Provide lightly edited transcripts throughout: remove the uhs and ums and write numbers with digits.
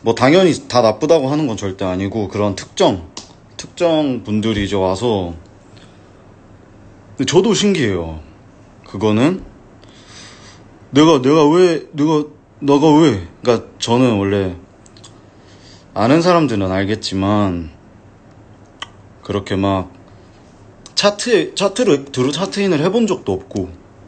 뭐 당연히 다 나쁘다고 하는 건 절대 아니고 그런 특정 분들이 이제 와서. 근데 저도 신기해요. 그거는 내가 왜 너가 왜, 그러니까 저는 원래 아는 사람들은 알겠지만 그렇게 막 차트인을 해본 적도 없고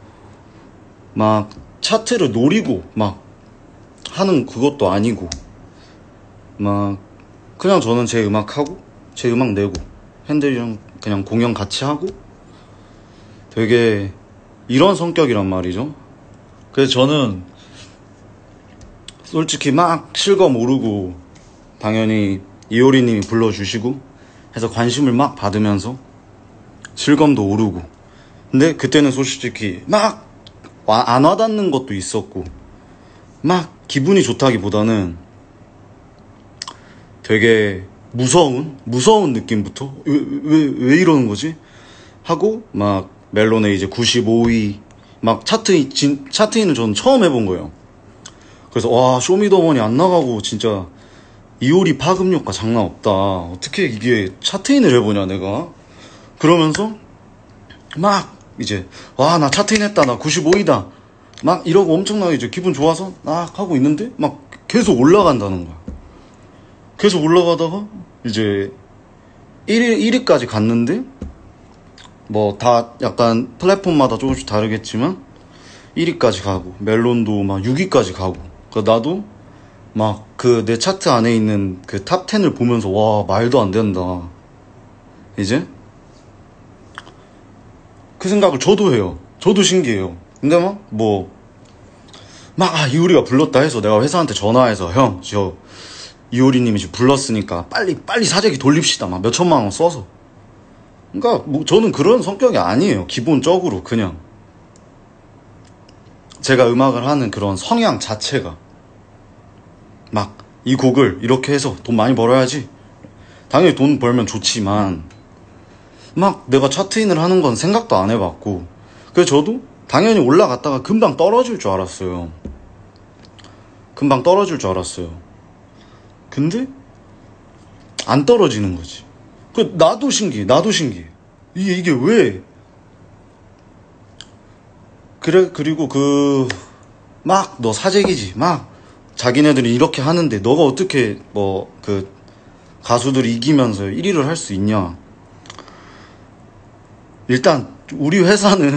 막 차트를 노리고 막 하는 그것도 아니고 막 그냥 저는 제 음악 하고 제 음악 내고 팬들이랑 그냥 공연 같이 하고 되게 이런 성격이란 말이죠. 그래서 저는 솔직히 막 실검 오르고 당연히 이효리님이 불러주시고 해서 관심을 막 받으면서 실검도 오르고, 근데 그때는 솔직히 막 안 와닿는 것도 있었고 막 기분이 좋다기보다는 되게 무서운 느낌부터 왜 이러는 거지? 하고 막 멜론에 이제 95위 막 차트인을 저는 처음 해본 거예요. 그래서 와, 쇼미더머니 안 나가고 진짜 이효리 파급 효과 장난 없다. 어떻게 이게 차트인을 해보냐 내가. 그러면서 막 이제 와, 나 차트인 했다, 나 95위다 막 이러고 엄청나게 이제 기분 좋아서 막 하고 있는데 막 계속 올라간다는 거야. 계속 올라가다가 이제 1위까지 갔는데 뭐 다 약간 플랫폼마다 조금씩 다르겠지만 1위까지 가고 멜론도 막 6위까지 가고, 나도 막 그 내 차트 안에 있는 그 탑 10을 보면서 와, 말도 안 된다. 이제 그 생각을 저도 해요. 저도 신기해요. 근데 이효리가 불렀다 해서 내가 회사한테 전화해서 형, 저 이효리님이 지금 불렀으니까 빨리 사재기 돌립시다 막 몇천만 원 써서. 그러니까 뭐 저는 그런 성격이 아니에요. 기본적으로 그냥 제가 음악을 하는 그런 성향 자체가 막 이 곡을 이렇게 해서 돈 많이 벌어야지. 당연히 돈 벌면 좋지만 막 내가 차트인을 하는 건 생각도 안 해봤고, 그래서 저도 당연히 올라갔다가 금방 떨어질 줄 알았어요. 근데 안 떨어지는 거지. 나도 신기해. 이게 왜 그래. 그리고 막 너 사재기지 막 자기네들이 이렇게 하는데 너가 어떻게 뭐 그 가수들이 이기면서 1위를 할 수 있냐. 일단 우리 회사는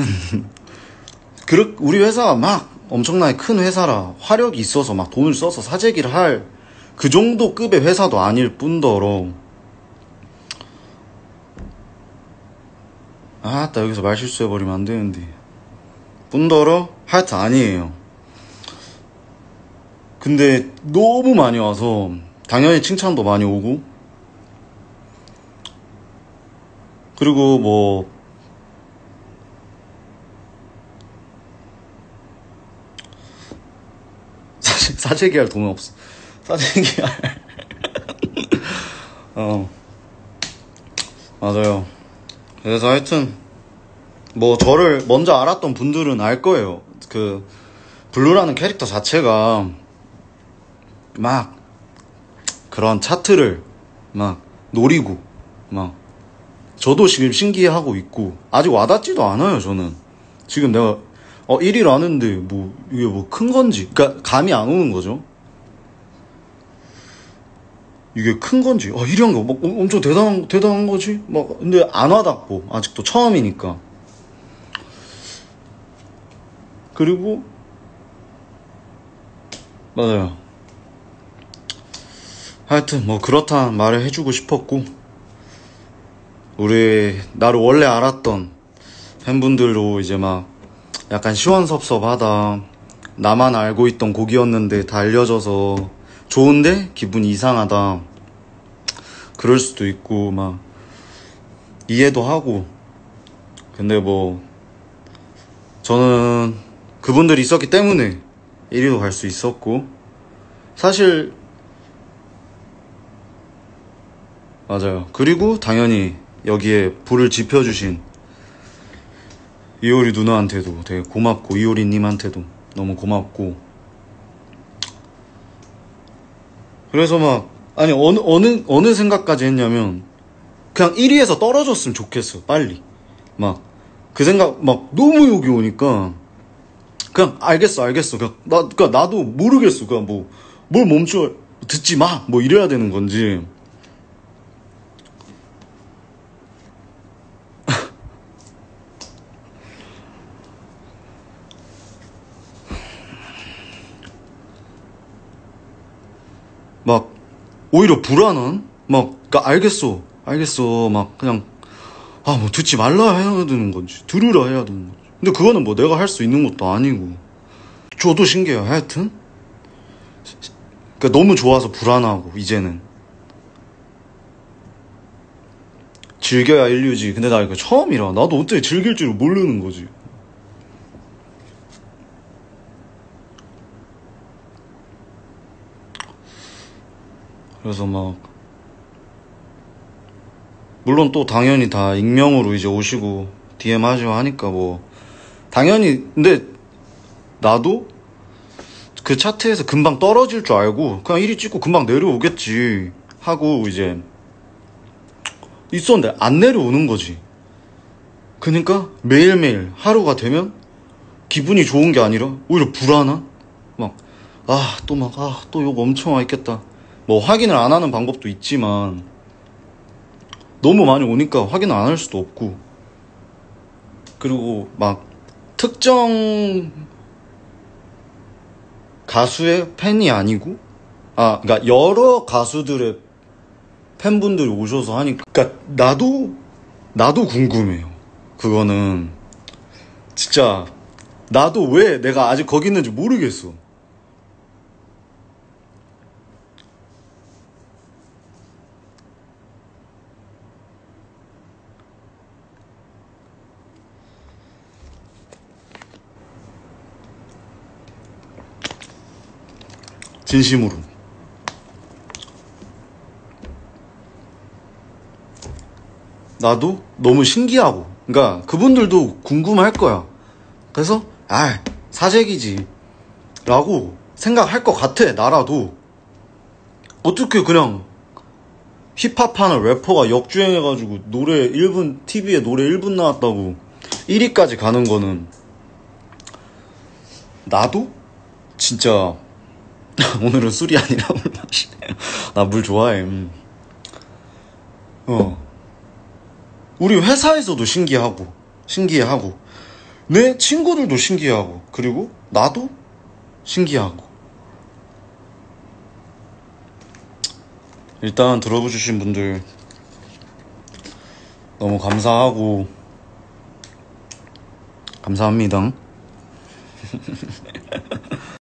우리 회사가 막 엄청나게 큰 회사라 화력이 있어서 막 돈을 써서 사재기를 할 그 정도 급의 회사도 아닐 뿐더러, 나 여기서 말 실수해버리면 안 되는데, 뿐더러 하여튼 아니에요. 근데 너무 많이 와서 당연히 칭찬도 많이 오고, 그리고 뭐 사재기 할 돈은 없어. 사재기 할 맞아요. 그래서 하여튼 뭐 저를 먼저 알았던 분들은 알 거예요. 그 블루라는 캐릭터 자체가 막 그런 차트를 막 노리고 막 저도 지금 신기해하고 있고 아직 와닿지도 않아요. 저는 지금 내가 1위를 아는데 뭐 이게 뭐 큰 건지, 그러니까 감이 안 오는 거죠. 이게 큰 건지, 1위 한 거 막 엄청 대단한 거지 막. 근데 안 와닿고 아직도 처음이니까. 그리고 맞아요. 하여튼 뭐 그렇다 말을 해주고 싶었고, 나를 원래 알았던 팬분들도 이제 막 약간 시원섭섭하다, 나만 알고 있던 곡이었는데 다 알려져서 좋은데 기분이 이상하다, 그럴 수도 있고 막 이해도 하고. 근데 뭐 저는 그분들이 있었기 때문에 1위도 갈 수 있었고, 사실 맞아요. 그리고 당연히 여기에 불을 지펴주신 이효리 누나한테도 되게 고맙고, 이효리님한테도 너무 고맙고, 그래서 막 아니 어느 생각까지 했냐면 그냥 1위에서 떨어졌으면 좋겠어 빨리. 막 그 생각 막 너무 욕이 오니까 그냥 알겠어 그냥 그러니까 나도 모르겠어. 그냥 뭐 뭘 멈춰 듣지 마 뭐 이래야 되는 건지. 막 오히려 불안한 막 그러니까 알겠어 막 그냥 뭐 듣지 말라 해야 되는 건지 들으라 해야 되는 건지. 근데 그거는 뭐 내가 할 수 있는 것도 아니고. 저도 신기해요. 하여튼 그러니까 너무 좋아서 불안하고 이제는 즐겨야 인류지. 근데 나 이거 처음이라 나도 어떻게 즐길 줄 모르는 거지. 그래서 막 물론 또 당연히 다 익명으로 이제 오시고 DM 하시고 하니까 뭐 당연히. 근데 나도 그 차트에서 금방 떨어질 줄 알고 그냥 1위 찍고 금방 내려오겠지 하고 이제 있었는데 안 내려오는 거지. 그러니까 매일매일 하루가 되면 기분이 좋은 게 아니라 오히려 불안한 막 또 욕 엄청 와 있겠다. 뭐 확인을 안 하는 방법도 있지만 너무 많이 오니까 확인을 안 할 수도 없고. 그리고 막 특정 가수의 팬이 아니고 그러니까 여러 가수들의 팬분들이 오셔서 하니까 그러니까 나도 궁금해요. 그거는 진짜 나도 왜 내가 아직 거기 있는지 모르겠어. 진심으로. 나도 너무 신기하고 그러니까 그분들도 궁금할 거야. 그래서 사재기지 라고 생각할 것 같아. 나라도 어떻게 그냥 힙합하는 래퍼가 역주행해가지고 노래 1분 TV에 노래 1분 나왔다고 1위까지 가는 거는 나도 진짜 오늘은 술이 아니라 물 마시네. 나 물 좋아해. 우리 회사에서도 신기해하고 내 친구들도 신기해하고 그리고 나도 신기하고. 일단 들어주신 분들 너무 감사합니다.